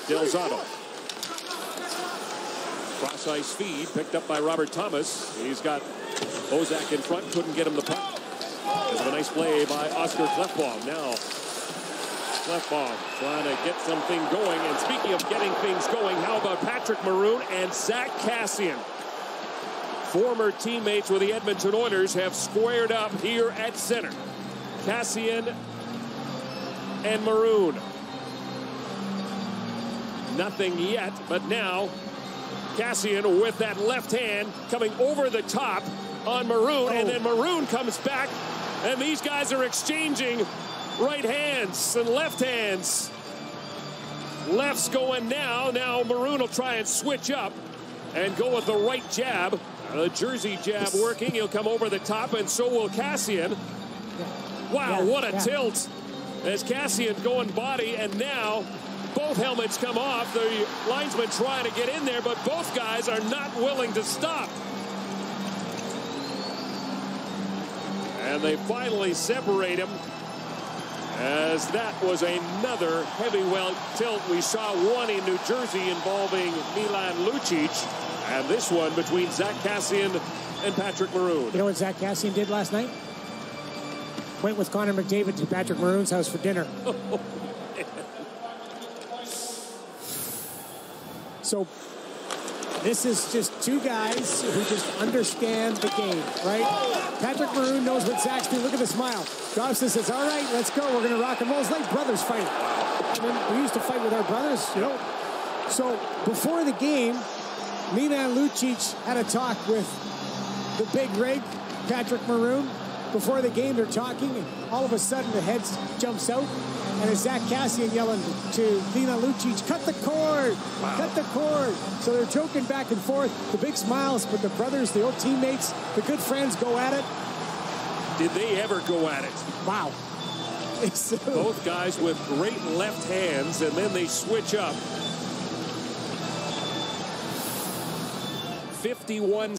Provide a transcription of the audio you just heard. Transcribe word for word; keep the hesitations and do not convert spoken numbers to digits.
Delzato. Cross ice feed picked up by Robert Thomas. He's got Bozak in front, couldn't get him the puck. There's a nice play by Oscar Klefbom. Now Klefbom trying to get something going. And speaking of getting things going, how about Patrick Maroon and Zack Kassian? Former teammates with the Edmonton Oilers have squared up here at center. Kassian and Maroon. Nothing yet, but now Kassian with that left hand coming over the top on Maroon, oh. and then Maroon comes back, and these guys are exchanging right hands and left hands. Left's going now. Now Maroon will try and switch up and go with the right jab. The Jersey jab working. He'll come over the top, and so will Kassian. Wow, yeah, what a yeah. tilt. As Kassian going body, and now both helmets come off. The linesman trying to get in there, but both guys are not willing to stop. And they finally separate him, as that was another heavyweight tilt. We saw one in New Jersey involving Milan Lucic, and this one between Zack Kassian and Patrick Maroon. You know what Zack Kassian did last night? Went with Connor McDavid to Patrick Maroon's house for dinner. So this is just two guys who just understand the game, right? Patrick Maroon knows what Zack's doing. Look at the smile. Dobson says, all right, let's go. We're going to rock and roll. It's like brothers fighting. I mean, we used to fight with our brothers, you know. So before the game, Milan Lucic had a talk with the big rig, Patrick Maroon. Before the game, they're talking, and all of a sudden the head jumps out, and it's Zack Kassian yelling to Milan Lucic, cut the cord, wow. cut the cord. So they're joking back and forth, the big smiles, but the brothers, the old teammates, the good friends go at it. Did they ever go at it? Wow. Both guys with great left hands, and then they switch up. fifty-one